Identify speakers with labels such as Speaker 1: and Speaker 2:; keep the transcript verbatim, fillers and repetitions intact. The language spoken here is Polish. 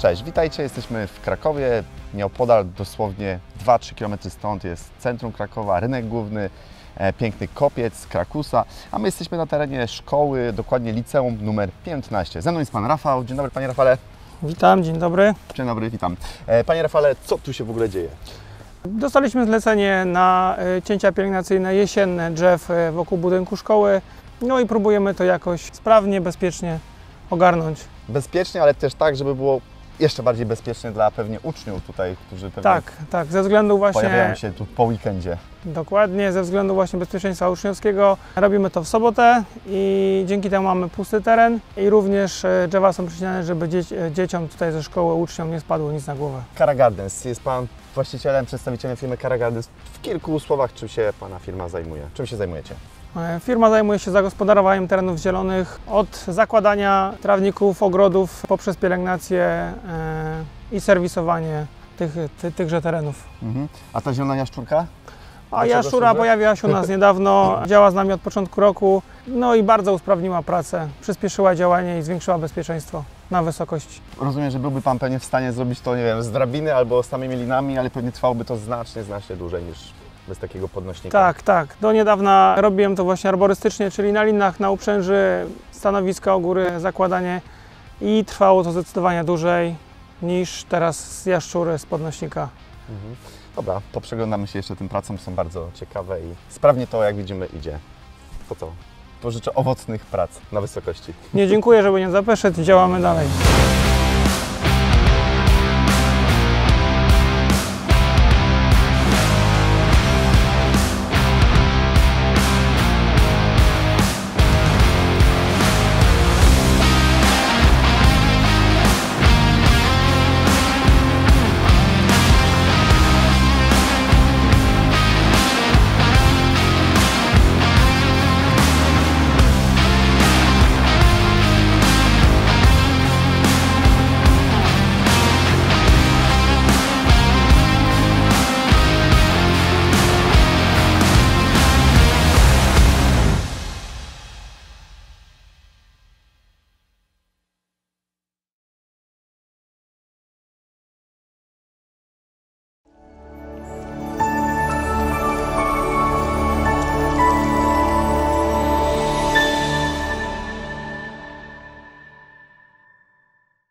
Speaker 1: Cześć, witajcie, jesteśmy w Krakowie, nieopodal, dosłownie dwa trzy kilometry stąd jest centrum Krakowa, rynek główny, e, piękny kopiec Krakusa, a my jesteśmy na terenie szkoły, dokładnie liceum numer piętnaście. Ze mną jest Pan Rafał. Dzień dobry Panie Rafale.
Speaker 2: Witam, dzień dobry.
Speaker 1: Dzień dobry, witam. E, Panie Rafale, co tu się w ogóle dzieje?
Speaker 2: Dostaliśmy zlecenie na cięcia pielęgnacyjne jesienne drzew wokół budynku szkoły, no i próbujemy to jakoś sprawnie, bezpiecznie ogarnąć.
Speaker 1: Bezpiecznie, ale też tak, żeby było jeszcze bardziej bezpiecznie dla pewnie uczniów tutaj, którzy pewnie
Speaker 2: Tak, tak, ze względu właśnie...
Speaker 1: pojawiają się tu po weekendzie.
Speaker 2: Dokładnie, ze względu właśnie bezpieczeństwa uczniowskiego robimy to w sobotę i dzięki temu mamy pusty teren i również drzewa są przycinane, żeby dzieci, dzieciom tutaj ze szkoły, uczniom nie spadło nic na głowę.
Speaker 1: Kara Gardens. Jest Pan właścicielem, przedstawicielem firmy Kara Gardens. W kilku słowach, czym się Pana firma zajmuje? Czym się zajmujecie?
Speaker 2: Firma zajmuje się zagospodarowaniem terenów zielonych od zakładania trawników, ogrodów poprzez pielęgnację i serwisowanie tych, ty, tychże terenów.
Speaker 1: Mhm. A ta zielona jaszczurka?
Speaker 2: A jaszczura pojawiła się u nas niedawno, działa z nami od początku roku, no i bardzo usprawniła pracę, przyspieszyła działanie i zwiększyła bezpieczeństwo na wysokości.
Speaker 1: Rozumiem, że byłby Pan pewnie w stanie zrobić to, nie wiem, z drabiny albo z samymi linami, ale pewnie trwałoby to znacznie, znacznie dłużej niż bez takiego podnośnika.
Speaker 2: Tak, tak. Do niedawna robiłem to właśnie arborystycznie, czyli na linach, na uprzęży, stanowiska u góry, zakładanie i trwało to zdecydowanie dłużej niż teraz z jaszczury, z podnośnika.
Speaker 1: Mhm. Dobra, to przeglądamy się jeszcze tym pracom, są bardzo ciekawe i sprawnie to, jak widzimy, idzie. To co? To życzę owocnych prac na wysokości.
Speaker 2: Nie dziękuję, żeby nie zapeszeć, działamy dalej.